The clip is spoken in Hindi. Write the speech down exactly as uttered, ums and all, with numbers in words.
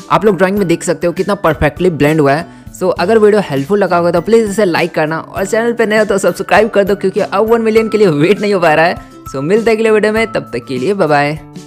आप लोग ड्राइंग में देख सकते हो कितना परफेक्टली ब्लेंड हुआ है। सो so, अगर वीडियो हेल्पफुल लगा होगा तो प्लीज़ इसे लाइक करना और चैनल पे नए हो तो सब्सक्राइब कर दो, क्योंकि अब वन मिलियन के लिए वेट नहीं हो पा रहा है। सो so, मिलते हैं अगले वीडियो में, तब तक के लिए बाय बाय।